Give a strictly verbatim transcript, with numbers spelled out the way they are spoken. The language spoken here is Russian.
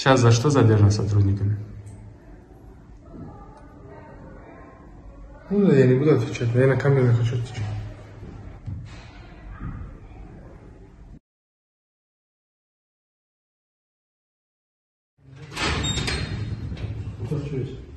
Сейчас за что задержан сотрудниками? Ну да, я не буду отвечать, но я на камеру не хочу отвечать. Что случилось?